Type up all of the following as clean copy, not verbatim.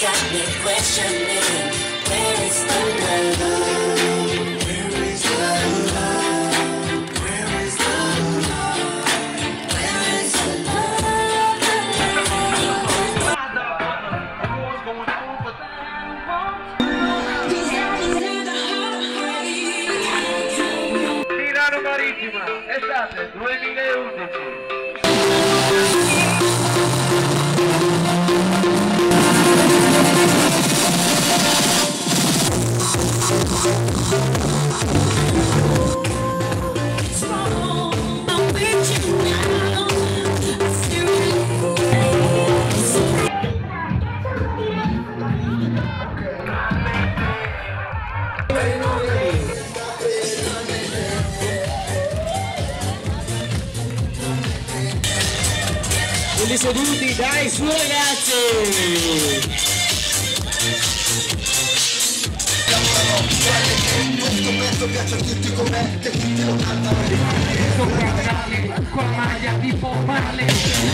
got me questioning, where is the love? Where is the love? Where is the love? Where is the love? Milano Marittima, estate 2011. Quelli seduti, dai su ragazzi! Questo pezzo piace a tutti com'è, che tutti lo cantano. Con la maglia tipo male.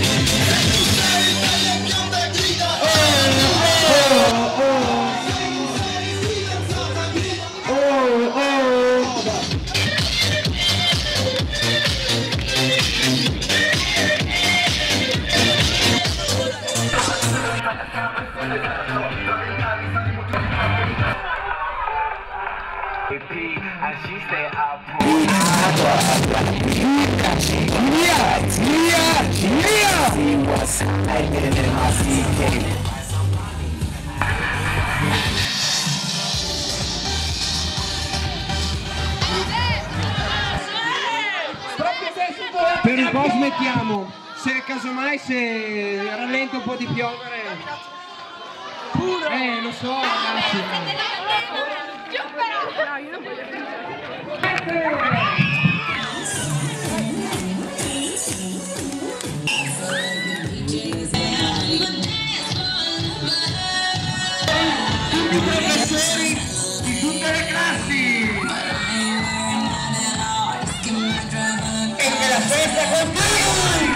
And she stay up see what's hiding in my CK. Per un po' smettiamo, se casomai se rallenta un po' di piovere. Lo so ragazzi. No, io non voglio più. I professori di tutte le classi! E che la festa continui!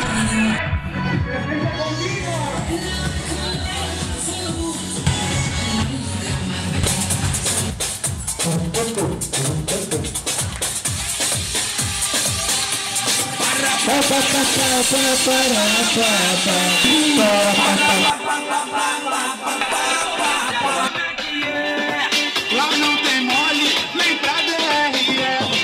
Lá não tem mole, nem pra DRE.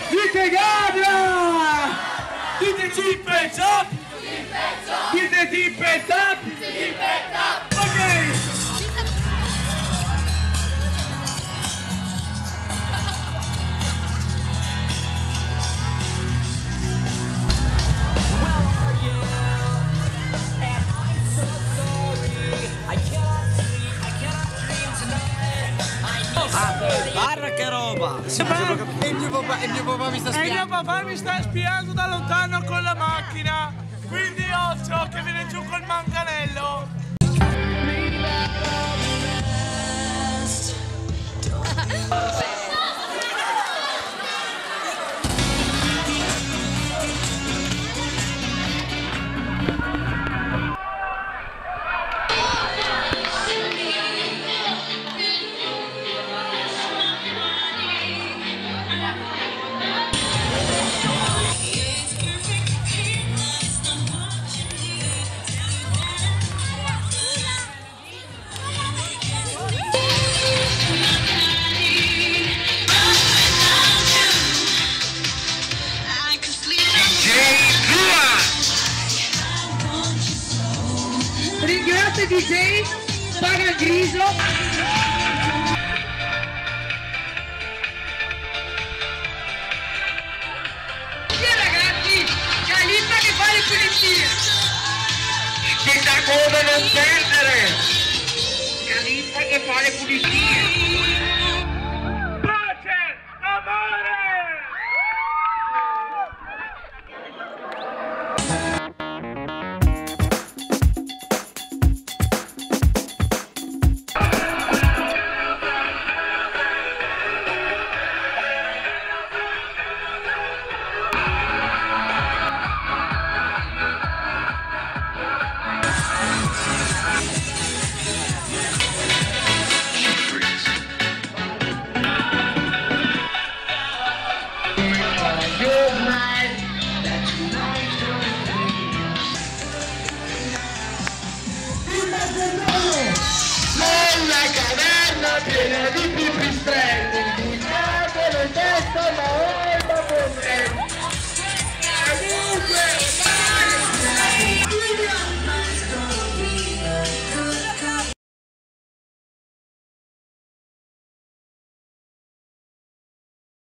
Dite tipo! Dite tipo! Keep it up! Keep it up! Ok! Guarda che roba! E mio papà mi sta spiando. E mio papà mi sta spiando da lontano con la macchina. Quindi occhio che viene giù col manganello. Ringrazio DJ Paragriso. Ragazzi, Calippa che fa le pulizie. Che da come non perdere. Calippa che fa le pulizie.